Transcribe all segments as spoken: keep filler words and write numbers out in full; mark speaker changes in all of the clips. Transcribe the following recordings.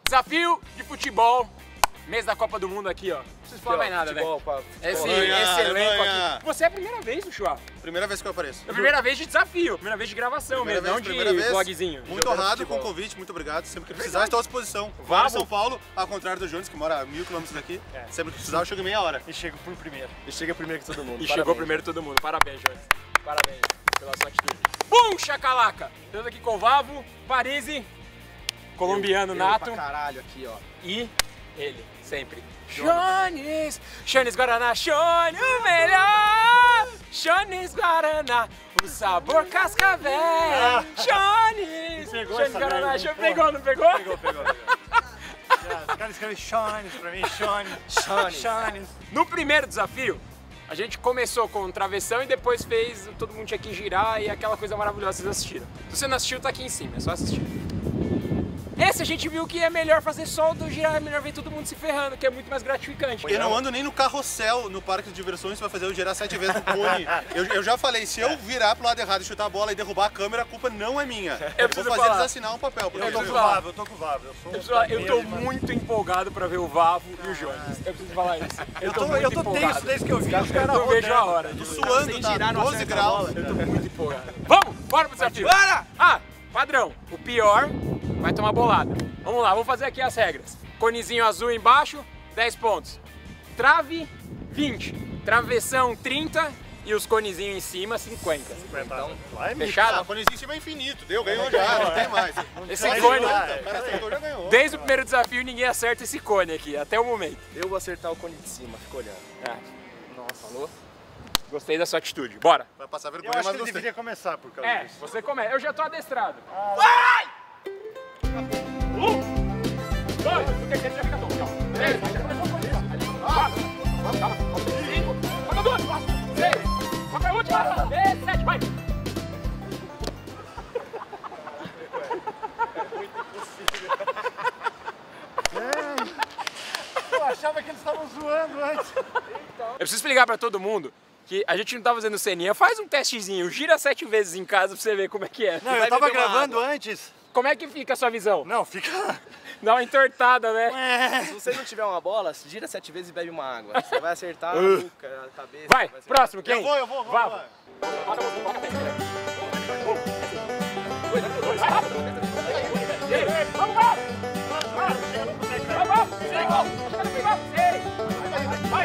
Speaker 1: Desafio de futebol. Mês da Copa do Mundo aqui, ó. Não preciso falar mais nada, velho. Esse, esse elenco aqui. Você é a primeira vez no Chua?
Speaker 2: Primeira vez que eu apareço.
Speaker 1: É a primeira vez de desafio, primeira vez de gravação
Speaker 2: primeira
Speaker 1: mesmo,
Speaker 2: vez,
Speaker 1: não de
Speaker 2: vez.
Speaker 1: vlogzinho.
Speaker 2: Muito honrado com o convite, muito obrigado. Sempre que precisar, estou à disposição. Vá a São Paulo, ao contrário do Jones, que mora a mil quilômetros daqui. É. Sempre que precisar, eu chego em meia hora.
Speaker 3: E chego por primeiro.
Speaker 1: E chega primeiro que todo mundo. E
Speaker 3: Parabéns.
Speaker 1: chegou primeiro todo mundo. Parabéns, Jones. Parabéns pela sua atitude. Bum, chacalaca! Estamos aqui com o Vavo, Parisi, colombiano
Speaker 3: eu,
Speaker 1: nato.
Speaker 3: Eu pra caralho aqui, ó.
Speaker 1: E ele, sempre. Jones, Jones Guaraná, Jones, o melhor! Jones Guaraná, o sabor cascavel! Ah. Jones!
Speaker 3: Pegou
Speaker 1: Jones Guaraná,
Speaker 3: Jones,
Speaker 1: pegou, não pegou?
Speaker 3: Pegou, pegou, pegou. Os caras escrevem Jones pra mim, Jones. Jones.
Speaker 1: No primeiro desafio, a gente começou com um travessão e depois fez, todo mundo tinha que girar e aquela coisa maravilhosa que vocês assistiram. Se você não assistiu, tá aqui em cima, é só assistir. Esse a gente viu que é melhor fazer só o do girar, é melhor ver todo mundo se ferrando, que é muito mais gratificante.
Speaker 2: Eu não ando nem no carrossel no parque de diversões pra fazer eu girar sete vezes no cone. Eu, eu já falei, se eu virar pro lado errado e chutar a bola e derrubar a câmera, a culpa não é minha. Eu, eu vou fazer
Speaker 1: falar.
Speaker 2: eles assinar um papel.
Speaker 3: Eu tô com o Vavo, eu tô com o Vavo. Eu, sou
Speaker 1: eu, falar, eu tô muito empolgado pra ver o Vavo e o Jones. Eu preciso falar isso. Eu,
Speaker 3: eu tô,
Speaker 1: tô,
Speaker 3: eu tô tenso desde que eu vi os caras
Speaker 1: Eu vejo a hora.
Speaker 2: Tô suando, tá doze graus.
Speaker 1: Eu tô muito empolgado. Vamos, bora pro desafio. Bora! Ah, padrão, o pior vai tomar bolada. Vamos lá, vou fazer aqui as regras. Conezinho azul embaixo, dez pontos. Trave, vinte. Travessão, trinta. E os conezinhos em cima, cinquenta.
Speaker 3: Então, vai,
Speaker 1: fechado?
Speaker 2: O conezinho em cima é infinito. Deu, ganhou já, não tem mais.
Speaker 1: Esse cone,
Speaker 2: O cara acertou, já ganhou.
Speaker 1: desde o primeiro desafio, ninguém acerta esse cone aqui, até o momento.
Speaker 3: Eu vou acertar o cone de cima, fica olhando.
Speaker 1: Ah,
Speaker 3: Nossa, falou?
Speaker 1: gostei da sua atitude. Bora.
Speaker 2: Vai passar
Speaker 3: Eu
Speaker 2: vergonha,
Speaker 3: acho
Speaker 2: mas
Speaker 3: que ele
Speaker 2: gostei.
Speaker 3: deveria começar por causa
Speaker 1: É,
Speaker 3: disso.
Speaker 1: você começa. Eu já tô adestrado. Ah. Vai! Um, dois, porque aqui já fica tonto. Calma. Três, já começou a correr. Quatro, calma, calma. Cinco, falta duas, seis, falta a última, seis, sete, vai!
Speaker 3: Eu achava que eles estavam zoando antes.
Speaker 1: Eu preciso explicar pra todo mundo que a gente não tá fazendo ceninha. Faz um testezinho, gira sete vezes em casa pra você ver como é que é.
Speaker 3: Não,
Speaker 1: Vai
Speaker 3: eu tava
Speaker 1: beber uma
Speaker 3: gravando
Speaker 1: água.
Speaker 3: antes.
Speaker 1: Como é que fica a sua visão?
Speaker 3: Não, fica...
Speaker 1: Dá uma entortada, né?
Speaker 4: Se você não tiver uma bola, gira sete vezes e bebe uma água. Você vai acertar a nuca, a cabeça.
Speaker 1: Vai,
Speaker 4: vai acertar.
Speaker 1: próximo, quem?
Speaker 2: Eu vou, eu vou, vou.
Speaker 1: Vá.
Speaker 2: vai.
Speaker 1: Vamos lá! Vai,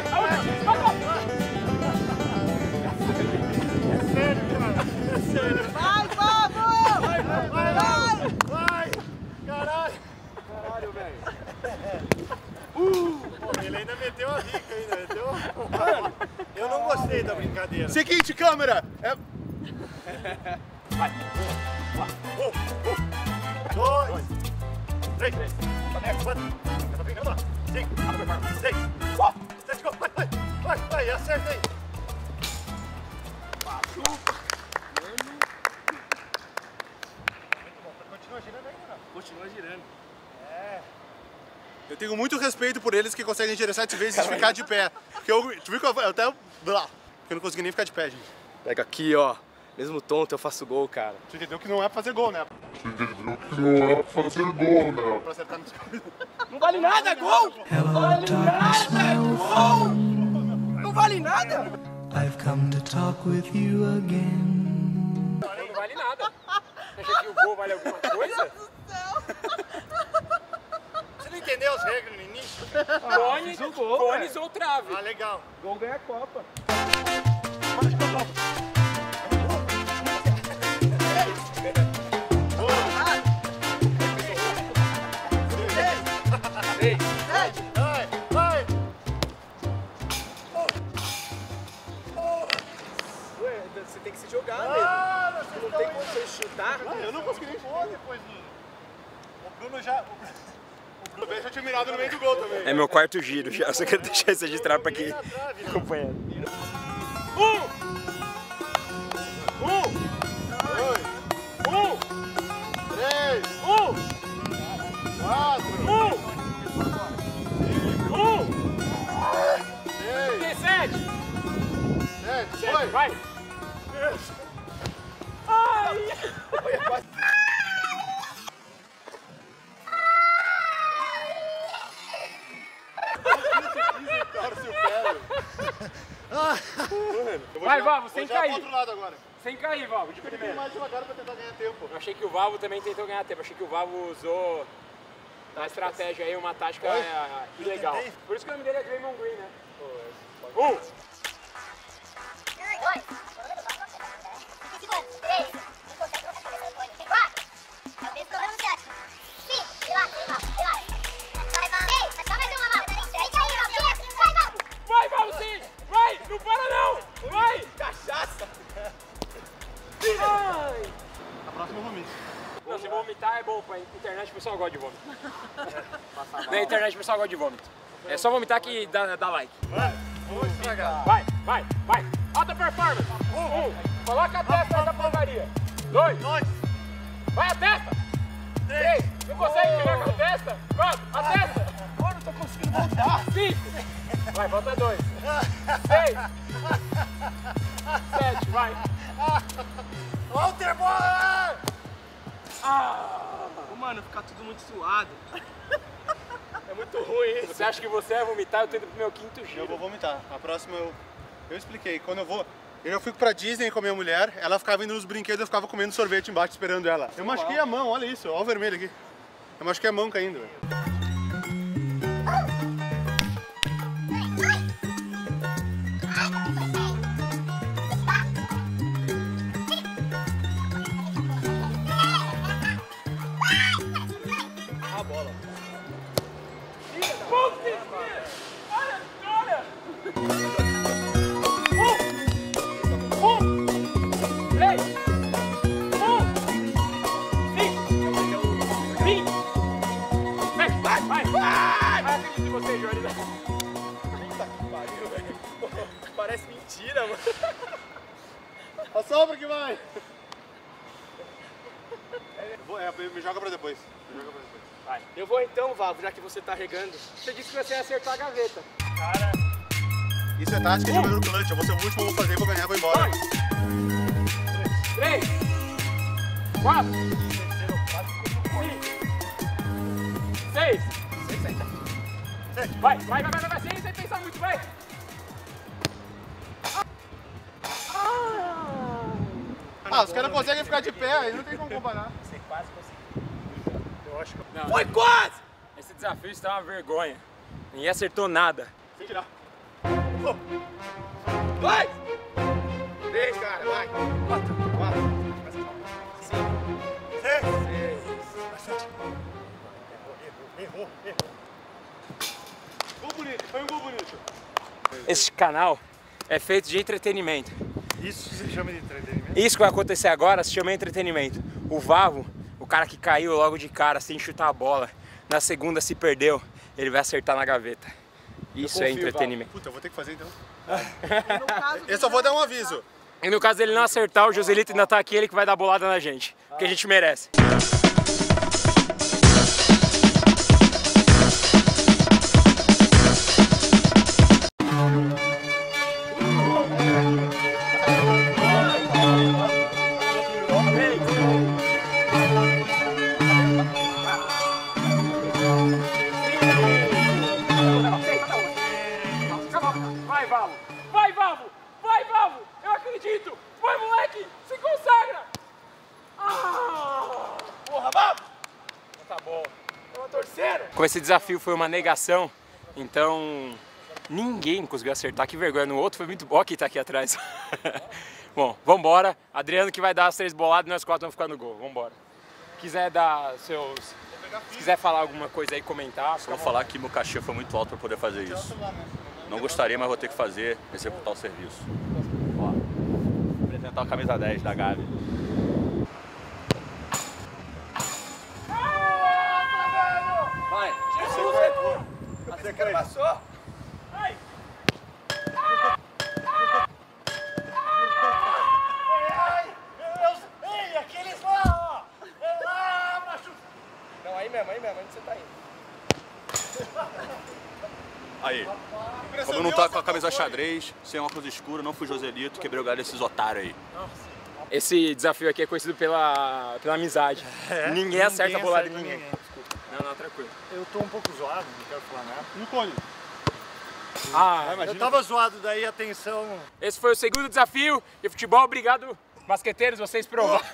Speaker 3: Vai, vamos! Vai, vai, vai! Vai! Caralho! Caralho, velho! Uh, pô, ele ainda meteu a rica ainda, meteu... Mano, eu não gostei da brincadeira.
Speaker 2: Seguinte, câmera. É...
Speaker 1: vai!
Speaker 3: Um, um, dois, três, quatro, cinco, seis, sete, vai, vai, vai, vai, acerta aí. Continua girando ainda, não?
Speaker 4: Continua girando.
Speaker 3: É.
Speaker 2: Eu tenho muito respeito por eles que conseguem girar sete vezes e ficar de pé. Porque eu, tu viu que eu eu até... Blá, eu não consegui nem ficar de pé, gente.
Speaker 4: Pega aqui, ó. Mesmo tonto, eu faço gol, cara.
Speaker 2: Tu entendeu que não é pra fazer gol, né?
Speaker 5: Não é pra fazer gol, né?
Speaker 2: Pra acertar nos...
Speaker 1: Não vale nada, gol! Não vale nada, gol! Não vale nada!
Speaker 6: I've come to talk with you again.
Speaker 1: Não vale nada. Você acha que o gol vale alguma coisa?
Speaker 3: Você não entendeu as regras no início?
Speaker 1: Cones, cones ou trave.
Speaker 3: Ah, legal.
Speaker 1: Gol ganha a Copa.
Speaker 3: Vai, vai!
Speaker 4: Ué, você tem que se jogar
Speaker 3: Ah,
Speaker 4: mesmo.
Speaker 3: vocês
Speaker 4: Não
Speaker 3: estão
Speaker 4: tem
Speaker 3: indo.
Speaker 4: como você chutar.
Speaker 2: Ah, eu não consegui nem
Speaker 3: Pô, depois do... O Bruno já...
Speaker 2: O Bruno já tinha mirado no meio do gol também.
Speaker 1: É meu quarto giro já, só quero deixar isso registrado pra quem acompanha. Um! Um!
Speaker 2: Dois,
Speaker 1: Um!
Speaker 2: três,
Speaker 1: Um!
Speaker 2: quatro,
Speaker 1: Um! Um!
Speaker 2: seis,
Speaker 1: dezessete!
Speaker 2: sete, foi.
Speaker 1: Vai! Ai! mano.
Speaker 2: Eu vou
Speaker 1: Vai,
Speaker 2: jogar-
Speaker 1: Vavo, sem
Speaker 2: vou jogar
Speaker 1: cair.
Speaker 2: pro outro lado agora.
Speaker 1: Sem cair, Vavo, de
Speaker 2: Eu tenho que ir
Speaker 1: primeira.
Speaker 2: mais devagar pra tentar ganhar tempo.
Speaker 1: Eu achei que o Vavo também tentou ganhar tempo. Achei que o Vavo usou uma estratégia aí, uma tática é, ilegal. Por isso que o nome dele é Draymond Green, né? Um. Vai, Vavo, sim! Vai! Não para não! Vai!
Speaker 4: Cachaça!
Speaker 1: Ai!
Speaker 2: A próxima eu vomito.
Speaker 1: Não, se vomitar é bom pra internet, o pessoal gosta de vômito. Na internet o pessoal gosta de vômito. É só vomitar que dá, dá like.
Speaker 3: Vamos estragar.
Speaker 1: Vai, vai, vai. Alta performance. Um. Coloca a testa aí da porcaria. Dois.
Speaker 3: Dois.
Speaker 1: Vai a testa. Três. Não consegue virar com a testa? Quatro. A testa.
Speaker 3: Agora não tô conseguindo voltar.
Speaker 1: Cinco. Vai, falta dois. Seis. Sete, vai.
Speaker 3: Walter, bola!
Speaker 4: Ô, mano, fica tudo muito suado. É muito ruim isso.
Speaker 1: Você acha que você vai vomitar? Eu tô indo pro meu quinto
Speaker 2: Eu
Speaker 1: giro.
Speaker 2: vou vomitar. A próxima eu... Eu expliquei. Quando eu vou... Eu já fui pra Disney com a minha mulher, ela ficava indo nos brinquedos, eu ficava comendo sorvete embaixo esperando ela. Eu machuquei a mão, olha isso, olha o vermelho aqui. Eu machuquei a mão caindo, velho.
Speaker 4: A bola.
Speaker 1: Putz, olha, olha. Um. Um. Três. Um. Cinco. Vinte. Sete. Vai, vai, vai. Vai, acredito em você, Jordan.
Speaker 4: Puta que pariu, velho. Parece mentira, mano.
Speaker 2: Assopra que vai! Vou, é, me joga pra depois. Me joga pra depois.
Speaker 1: Vai.
Speaker 4: Eu vou então, Vavo, já que você tá regando.
Speaker 1: Você disse que você ia acertar a gaveta.
Speaker 3: Cara,
Speaker 2: Isso é tática de jogador clutch, eu vou ser o último, eu vou fazer, vou ganhar, vou embora.
Speaker 1: Dois. Três. Quatro. Cinco. Seis. Vai, vai, vai, vai, vai, sem, sem pensar muito, vai.
Speaker 2: Ah, os caras conseguem ficar de pé, aí não tem como comparar.
Speaker 3: você quase conseguiu. Eu acho que eu...
Speaker 1: Não,
Speaker 4: Foi quase!
Speaker 1: esse desafio está uma vergonha. Ninguém acertou nada.
Speaker 2: Sem tirar.
Speaker 4: Dois! Três, cara, vai! Quatro! Quatro! Cinco!
Speaker 3: Seis.
Speaker 4: Seis!
Speaker 3: Errou, errou.
Speaker 2: Gol bonito, foi um gol bonito.
Speaker 1: Esse canal é feito de entretenimento.
Speaker 3: Isso se chama de entretenimento?
Speaker 1: Isso que vai acontecer agora se chama entretenimento. O Vavo, o cara que caiu logo de cara sem chutar a bola, na segunda se perdeu, ele vai acertar na gaveta. Isso é
Speaker 4: confio,
Speaker 1: entretenimento.
Speaker 2: Puta, eu vou ter que fazer então.
Speaker 4: No caso
Speaker 2: Eu só vou dar um aviso.
Speaker 1: E no caso dele não acertar, o Joselito ainda tá aqui, ele que vai dar bolada na gente. Porque a gente merece. Vai, Vavo! Vai, Vavo! Vai, Vavo! Eu acredito! Vai, moleque! Se consagra! Ah!
Speaker 4: Porra, vamos!
Speaker 1: Tá bom.
Speaker 4: Tava torcendo!
Speaker 1: Como esse desafio foi uma negação, então ninguém conseguiu acertar. Que vergonha. No outro foi muito bom. Ó, quem tá aqui atrás. Bom, vambora. Adriano que vai dar as três boladas e nós quatro vamos ficar no gol. Vambora. Quiser dar seus... Se quiser falar alguma coisa aí, comentar.
Speaker 7: Vou falar que meu cachê foi muito alto para poder fazer isso. Não gostaria, mas vou ter que fazer, executar o serviço. Ó, vou apresentar a camisa dez da Gabi.
Speaker 4: Vai! Jesus! Você que passou!
Speaker 1: Ai!
Speaker 3: Ai, meu Deus! Ei, aqueles lá, ó! É lá, macho!
Speaker 4: Não, aí mesmo, aí mesmo, onde você tá indo?
Speaker 7: Aí, como eu não tava com a camisa xadrez, sem óculos escuros, não fui Joselito, quebrei o galho desses otários aí.
Speaker 1: Esse desafio aqui é conhecido pela, pela amizade.
Speaker 3: É,
Speaker 1: ninguém acerta a bolada em
Speaker 3: acerta
Speaker 1: ninguém. Não, não, tranquilo.
Speaker 3: Eu tô um pouco zoado, não quero falar nada.
Speaker 2: No cone.
Speaker 1: Ah,
Speaker 3: Eu tava zoado daí, atenção.
Speaker 1: esse foi o segundo desafio de futebol. Obrigado, basqueteiros, vocês provaram.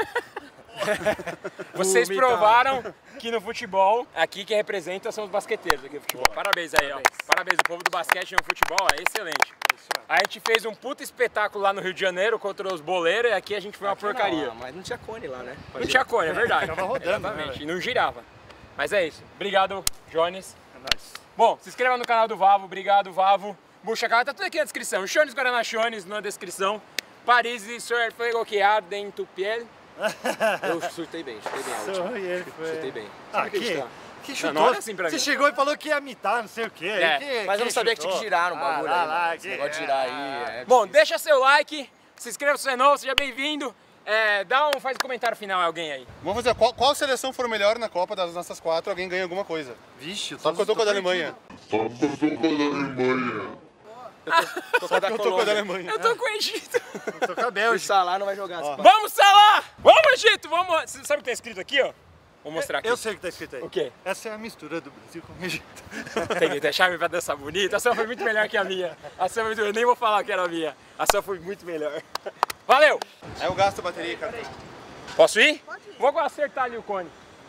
Speaker 1: Vocês provaram que no futebol, aqui quem representa são os basqueteiros aqui no futebol. Parabéns aí, ó. Parabéns, o povo do basquete no futebol é excelente. A gente fez um puta espetáculo lá no Rio de Janeiro contra os boleiros e aqui a gente foi uma porcaria.
Speaker 4: Não, mas não tinha cone lá, né?
Speaker 1: Não tinha cone, é verdade.
Speaker 3: Tava rodando,
Speaker 1: exatamente,
Speaker 3: né,
Speaker 1: e não girava. Mas é isso. Obrigado, Jones.
Speaker 3: É nóis.
Speaker 1: Bom, se inscreva no canal do Vavo. Obrigado, Vavo. Bucha Cara, tá tudo aqui na descrição. Jones Guaraná Jones na descrição. Paris e Sur Fuego que arde em tu piel.
Speaker 4: Eu chutei bem, chutei bem a última.
Speaker 3: Só ele foi.
Speaker 4: Chutei bem.
Speaker 3: Ah, que,
Speaker 1: acreditar.
Speaker 3: que
Speaker 1: Não,
Speaker 3: chutou?
Speaker 1: não olha assim pra
Speaker 3: Você
Speaker 1: mim.
Speaker 3: chegou e falou que ia imitar, não sei o quê.
Speaker 1: É,
Speaker 3: Que-
Speaker 4: Mas eu não sabia que tinha que
Speaker 3: chutou?
Speaker 4: girar no bagulho
Speaker 3: Ah, lá,
Speaker 4: aí,
Speaker 3: lá,
Speaker 4: mano. Esse
Speaker 3: que-
Speaker 4: negócio de girar aí
Speaker 3: ah.
Speaker 4: é...
Speaker 1: Bom, deixa seu like, se inscreva se você é novo, seja bem-vindo. É, dá um, faz um comentário final alguém aí.
Speaker 2: Vamos fazer, qual, qual seleção for melhor na Copa das nossas quatro, alguém ganha alguma coisa.
Speaker 3: Vixe,
Speaker 2: Só porque eu tô com a da Alemanha.
Speaker 5: Só porque eu tô com a da Alemanha.
Speaker 4: Tô com a da
Speaker 2: Eu tô com a da
Speaker 4: Colômbia.
Speaker 2: Alemanha.
Speaker 1: Eu tô com o Egito.
Speaker 3: tô com a
Speaker 4: O
Speaker 3: Bélgica.
Speaker 4: Salah não vai jogar. essa partida.
Speaker 1: Vamos, Salah! Vamos, Egito! Vamos! Você sabe o que tá escrito aqui, ó? Vou mostrar aqui.
Speaker 3: Eu sei o que tá escrito aí.
Speaker 1: O quê?
Speaker 3: Essa é a mistura do Brasil com o Egito.
Speaker 1: Tem que deixar minha dança bonita. A sua foi muito melhor que a minha. A sua foi muito... Eu nem vou falar que era a minha. A sua foi muito melhor. Valeu!
Speaker 2: Aí eu gasto a bateria, cara.
Speaker 1: Posso ir? Pode ir. Vou acertar ali o cone.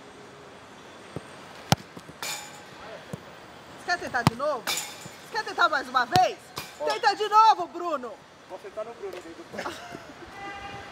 Speaker 8: Você quer tentar de novo? Você quer tentar mais uma vez? Tenta de novo, Bruno!
Speaker 3: Vou sentar no Bruno.